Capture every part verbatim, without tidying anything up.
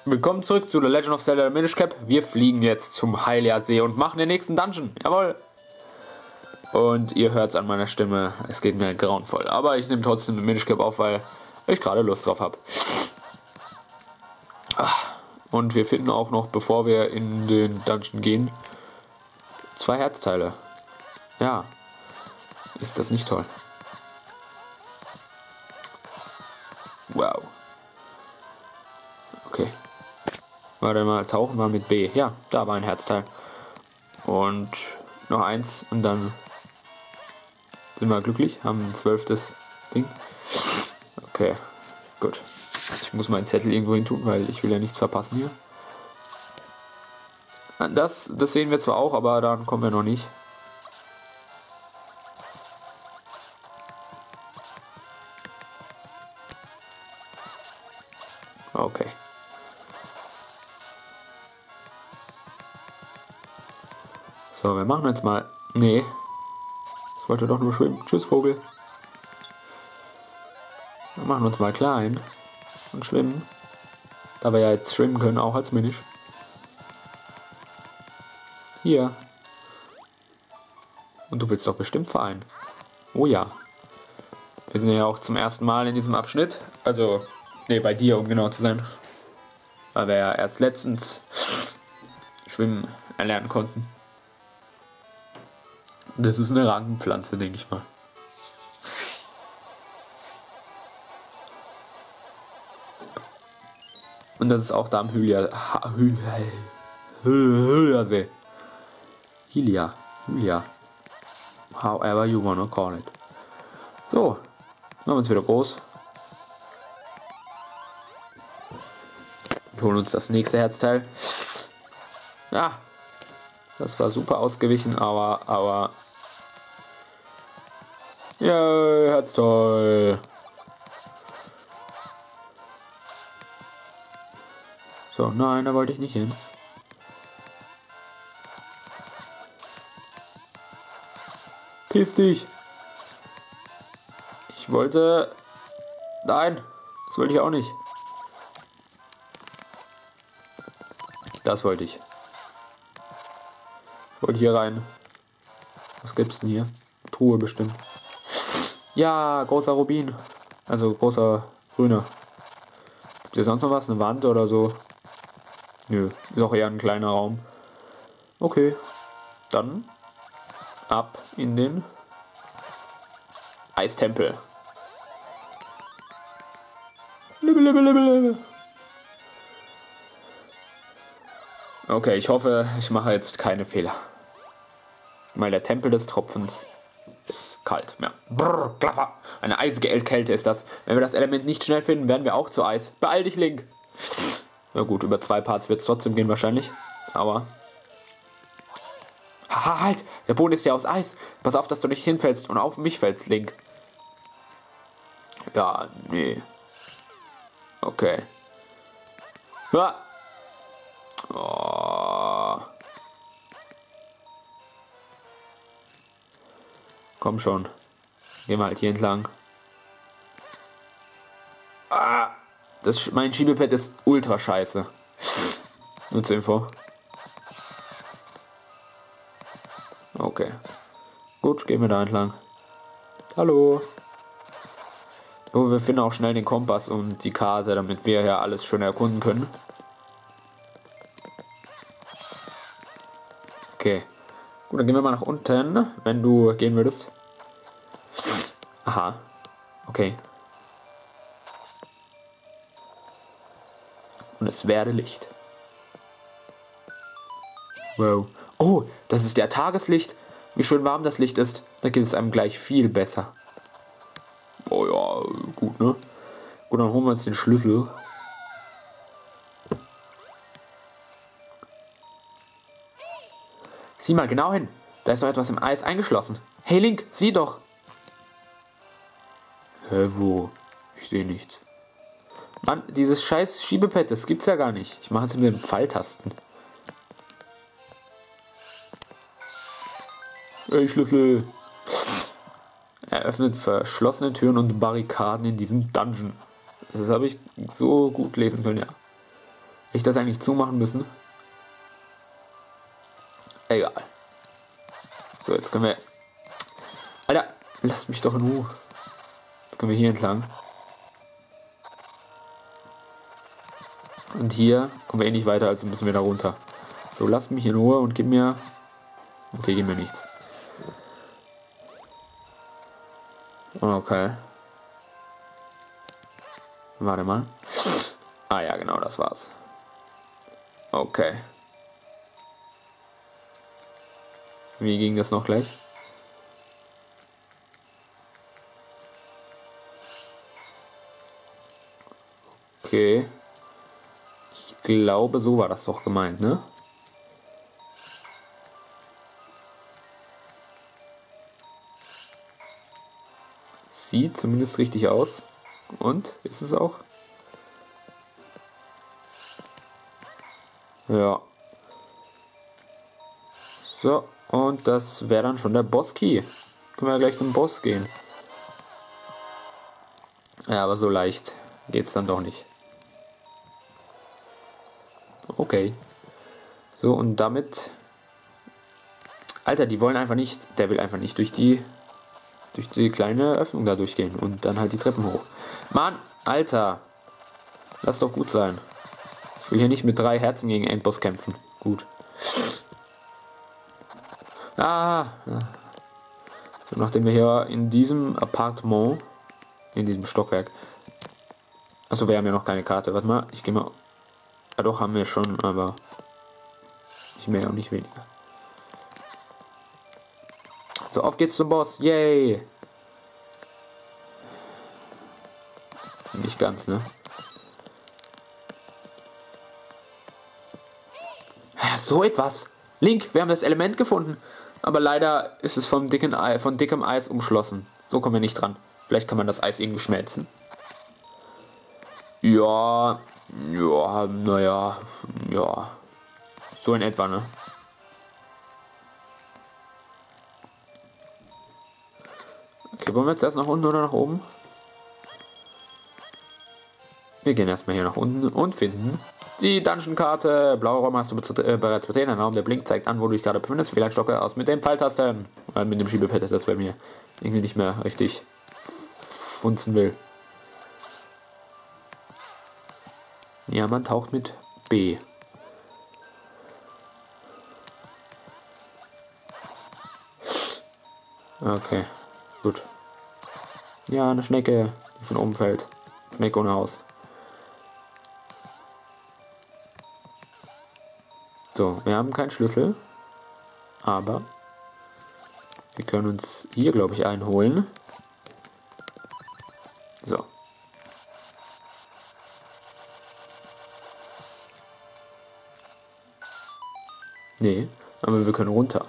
Willkommen zurück zu The Legend of Zelda Minish Cap. Wir fliegen jetzt zum Hylia-See und machen den nächsten Dungeon. Jawohl. Und ihr hört es an meiner Stimme, es geht mir grauenvoll. Aber ich nehme trotzdem den Minish Cap auf, weil ich gerade Lust drauf habe. Und wir finden auch noch, bevor wir in den Dungeon gehen, zwei Herzteile. Ja, ist das nicht toll? Wow. Okay. Warte mal, tauchen wir mit B. Ja, da war ein Herzteil. Und noch eins und dann sind wir glücklich, haben ein zwölftes Ding. Okay, gut. Ich muss meinen Zettel irgendwo hin tun, weil ich will ja nichts verpassen hier. Das, das sehen wir zwar auch, aber dann kommen wir noch nicht. Okay. So, wir machen jetzt mal... Nee. Ich wollte doch nur schwimmen. Tschüss, Vogel. Wir machen uns mal klein. Und schwimmen. Da wir ja jetzt schwimmen können, auch als Minish. Hier. Und du willst doch bestimmt vereinen. Oh ja. Wir sind ja auch zum ersten Mal in diesem Abschnitt. Also... Ne, bei dir, um genau zu sein. Weil wir ja erst letztens Schwimmen erlernen konnten. Das ist eine Rankenpflanze, denke ich mal. Und das ist auch da am Hylia... Hylia-See. Hylia. Hylia. However you wanna call it. So. Machen wir uns wieder groß. Wir holen uns das nächste Herzteil. Ja, das war super ausgewichen, aber, aber... Ja, Herzteil. So, nein, da wollte ich nicht hin. Piss dich. Ich wollte... Nein, das wollte ich auch nicht. Das wollte ich. Ich wollte hier rein. Was gibt's denn hier? Truhe bestimmt. Ja, großer Rubin. Also großer grüner. Gibt hier sonst noch was? Eine Wand oder so? Nö, ist auch eher ein kleiner Raum. Okay. Dann ab in den Eistempel. Libbel, libbel, libbel, libbel. Okay, ich hoffe, ich mache jetzt keine Fehler. Weil der Tempel des Tropfens ist kalt. Ja. Brrr, klapper. Eine eisige Kälte ist das. Wenn wir das Element nicht schnell finden, werden wir auch zu Eis. Beeil dich, Link. Na gut, über zwei Parts wird es trotzdem gehen wahrscheinlich. Aber... Haha, halt! Der Boden ist ja aus Eis. Pass auf, dass du nicht hinfällst und auf mich fällst, Link. Ja, nee. Okay. Ja. Oh. Komm schon. Gehen wir halt hier entlang. Ah. Das, mein Schiebepad ist ultra scheiße. Nur zur Info. Okay. Gut, gehen wir da entlang. Hallo. Oh, wir finden auch schnell den Kompass und die Karte, damit wir ja alles schön erkunden können. Okay. Gut, dann gehen wir mal nach unten, wenn du gehen würdest. Aha. Okay. Und es werde Licht. Wow. Oh, das ist ja Tageslicht. Wie schön warm das Licht ist. Da geht es einem gleich viel besser. Oh ja, gut, ne? Gut, dann holen wir uns den Schlüssel. Sieh mal genau hin. Da ist doch etwas im Eis eingeschlossen. Hey Link, sieh doch. Hä, wo? Ich sehe nichts. Mann, dieses scheiß Schiebepad, das gibt's ja gar nicht. Ich mache es mit den Pfeiltasten. Hey, Schlüssel. Eröffnet verschlossene Türen und Barrikaden in diesem Dungeon. Das habe ich so gut lesen können, ja. Hätte ich das eigentlich zumachen müssen? Egal. So, jetzt können wir... Alter, lasst mich doch in Ruhe. Jetzt können wir hier entlang. Und hier kommen wir eh nicht weiter, also müssen wir da runter. So, lasst mich in Ruhe und gib mir... Okay, gib mir nichts. Okay. Warte mal. Ah ja, genau, das war's. Okay. Wie ging das noch gleich? Okay. Ich glaube, so war das doch gemeint, ne? Sieht zumindest richtig aus. Und? Ist es auch? Ja. So, und das wäre dann schon der Boss-Key. Können wir gleich zum Boss gehen. Ja, aber so leicht geht's dann doch nicht. Okay. So, und damit... Alter, die wollen einfach nicht... Der will einfach nicht durch die... durch die kleine Öffnung da durchgehen. Und dann halt die Treppen hoch. Mann, Alter. Lass doch gut sein. Ich will hier nicht mit drei Herzen gegen Endboss kämpfen. Gut. Ah. So, nachdem wir hier in diesem Appartement... in diesem Stockwerk... Achso, wir haben ja noch keine Karte. Warte mal, ich gehe mal... Ja doch, haben wir schon, aber... nicht mehr und nicht weniger. So, auf geht's zum Boss. Yay! Nicht ganz, ne? So etwas. Link, wir haben das Element gefunden. Aber leider ist es vom dicken Ei, von dickem Eis umschlossen. So kommen wir nicht dran. Vielleicht kann man das Eis irgendwie schmelzen. Ja, ja, naja, ja. So in etwa, ne? Okay, wollen wir jetzt erst nach unten oder nach oben? Wir gehen erstmal hier nach unten und finden die Dungeon-Karte. Blaue Räume hast du äh, bereits betreten. Ein Raum, der blinkt, zeigt an, wo du dich gerade befindest. Vielleicht stocke aus mit den Pfeiltasten. Äh, mit dem Schiebepad, das bei mir irgendwie nicht mehr richtig funzen will. Ja, man taucht mit B. Okay, gut. Ja, eine Schnecke, die von oben fällt. Schnecke ohne Haus. So, wir haben keinen Schlüssel. Aber wir können uns hier, glaube ich, einholen. So. Nee, aber wir können runter.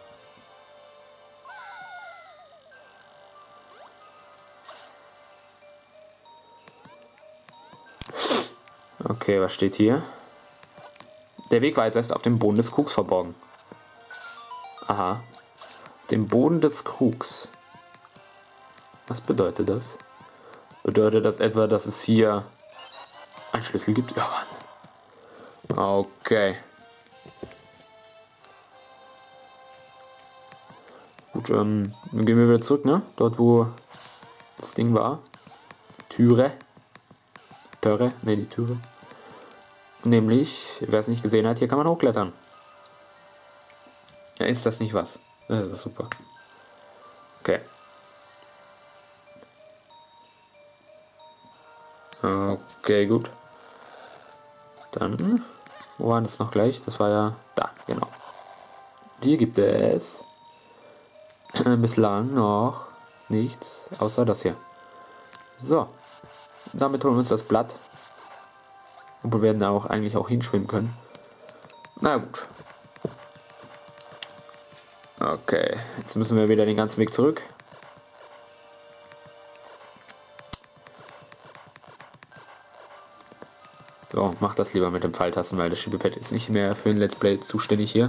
Okay, was steht hier? Der Wegweiser ist auf dem Boden des Krugs verborgen. Aha. Dem Boden des Krugs. Was bedeutet das? Bedeutet das etwa, dass es hier einen Schlüssel gibt? Ja, Mann. Okay. Gut, ähm, dann gehen wir wieder zurück, ne? Dort, wo das Ding war. Türe. Türe? Ne, die Türe. Nämlich, wer es nicht gesehen hat, hier kann man hochklettern. Ja, ist das nicht was? Das ist super. Okay. Okay, gut. Dann, wo war das noch gleich? Das war ja da, genau. Hier gibt es bislang noch nichts, außer das hier. So. Damit holen wir uns das Blatt. Und wir werden da auch eigentlich auch hinschwimmen können. Na gut. Okay, jetzt müssen wir wieder den ganzen Weg zurück. So, mach das lieber mit dem Pfeiltasten, weil das Schiebepad ist nicht mehr für ein Let's Play zuständig hier.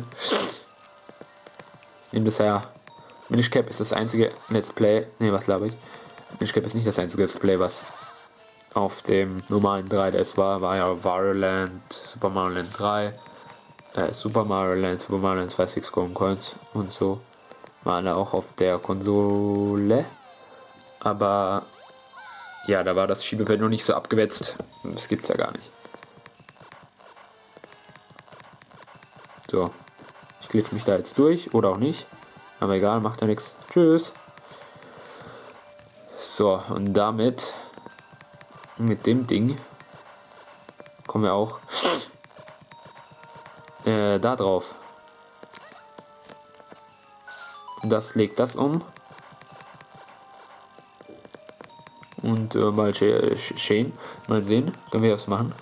In bisher Minish Cap ist das einzige Let's Play. Ne, was laber ich? Minish Cap ist nicht das einzige Let's Play, was auf dem normalen drei D S war, war ja Wario Land, Super Mario Land drei, äh, Super Mario Land, Super Mario Land zwei Six Golden Coins und so. Waren da auch auf der Konsole. Aber ja, da war das Schiebefeld noch nicht so abgewetzt. Das gibt's ja gar nicht. So. Ich glitsch mich da jetzt durch oder auch nicht. Aber egal, macht ja nichts. Tschüss. So, und damit, mit dem Ding, kommen wir auch äh, da drauf. Das legt das um. Und äh, mal schön, mal sehen, können wir das machen.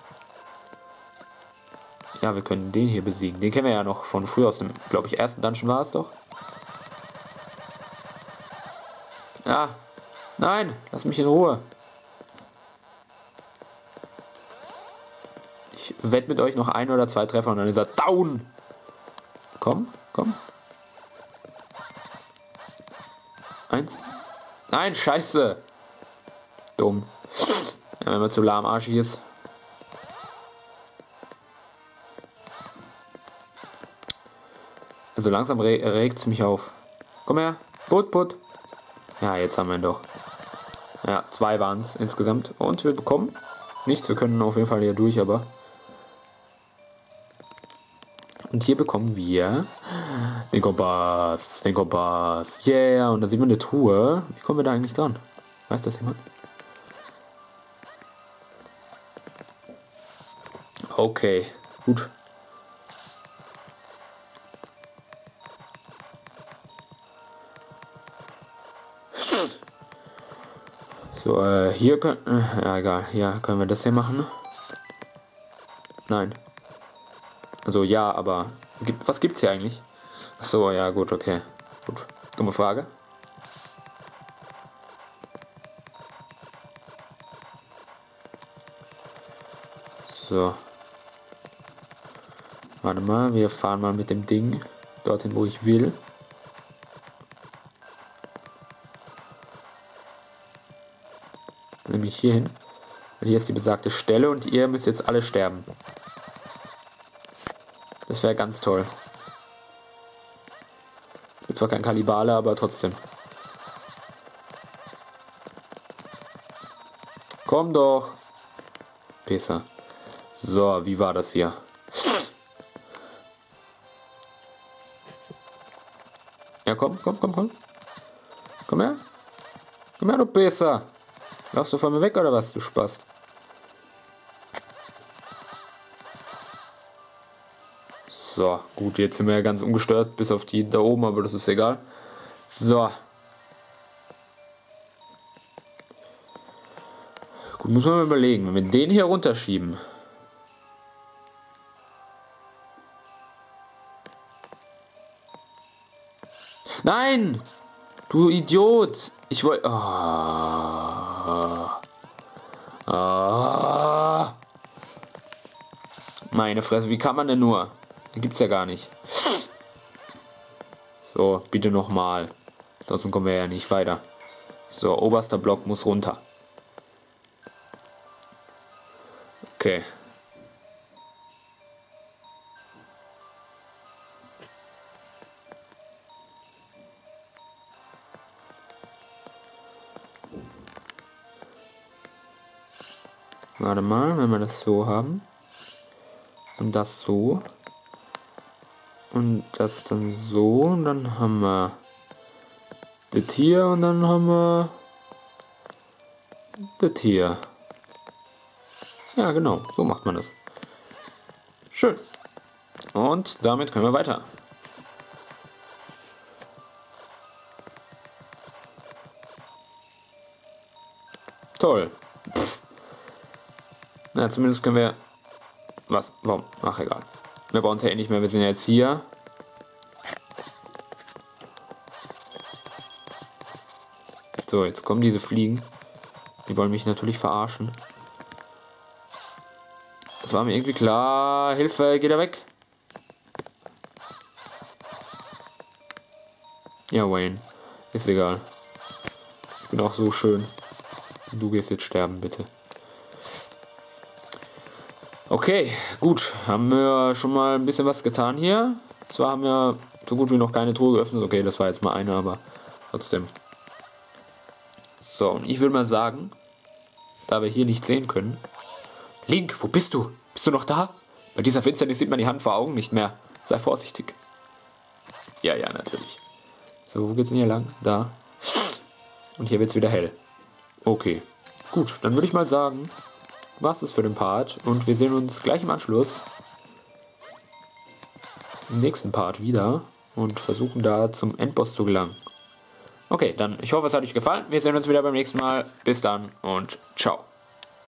Ja, wir können den hier besiegen. Den kennen wir ja noch von früher aus dem, glaube ich, ersten Dungeon war es doch. Ja, nein, lass mich in Ruhe. Ich wette mit euch noch ein oder zwei Treffer und dann ist er down. Komm, komm. Eins. Nein, scheiße. Dumm. Ja, wenn man zu lahmarschig ist. Also langsam re regt es mich auf. Komm her. Put, put. Ja, jetzt haben wir ihn doch. Ja, zwei waren es insgesamt. Und wir bekommen nichts. Wir können auf jeden Fall hier durch, aber... Und hier bekommen wir den Kompass. Den Kompass. Yeah. Und da sehen wir eine Truhe. Wie kommen wir da eigentlich dran? Weiß das jemand? Okay, gut. So, äh, hier können... Äh, ja, egal. Ja, können wir das hier machen? Nein. Also, ja, aber... Gibt, was gibt's hier eigentlich? Achso, ja, gut, okay. Gut. Dumme Frage. So. Warte mal, wir fahren mal mit dem Ding dorthin, wo ich will. Nämlich hierhin. Und hier ist die besagte Stelle und ihr müsst jetzt alle sterben. Das wäre ganz toll. Gibt zwar kein Kannibale, aber trotzdem. Komm doch. Pesa. So, wie war das hier? Ja, komm, komm, komm, komm. Komm her. Komm her, du Pesa. Laufst du von mir weg oder was, du Spaß? So, gut, jetzt sind wir ja ganz ungestört, bis auf die da oben, aber das ist egal. So. Gut, muss man mal überlegen, wenn wir den hier runterschieben. Nein! Du Idiot! Ich wollte... Oh. Oh. Meine Fresse, wie kann man denn nur? Gibt's ja gar nicht. So, bitte nochmal. Sonst kommen wir ja nicht weiter. So, oberster Block muss runter. Okay. Warte mal, wenn wir das so haben. Und das so. Und das dann so. Und dann haben wir das hier. Und dann haben wir das hier. Ja, genau. So macht man das. Schön. Und damit können wir weiter. Toll. Pff. Na, zumindest können wir... Was? Warum? Ach, egal. Wir brauchen es ja eh nicht mehr. Wir sind ja jetzt hier. So, jetzt kommen diese Fliegen. Die wollen mich natürlich verarschen. Das war mir irgendwie klar. Hilfe, geht er weg? Ja, Wayne. Ist egal. Ich bin auch so schön. Du gehst jetzt sterben, bitte. Okay, gut. Haben wir schon mal ein bisschen was getan hier. Zwar haben wir so gut wie noch keine Truhe geöffnet. Okay, das war jetzt mal eine, aber trotzdem. So, und ich würde mal sagen, da wir hier nicht sehen können. Link, wo bist du? Bist du noch da? Bei dieser Finsternis sieht man die Hand vor Augen nicht mehr. Sei vorsichtig. Ja, ja, natürlich. So, wo geht's denn hier lang? Da. Und hier wird's wieder hell. Okay. Gut, dann würde ich mal sagen, war's das für den Part. Und wir sehen uns gleich im Anschluss im nächsten Part wieder und versuchen da zum Endboss zu gelangen. Okay, dann ich hoffe, es hat euch gefallen. Wir sehen uns wieder beim nächsten Mal. Bis dann und ciao.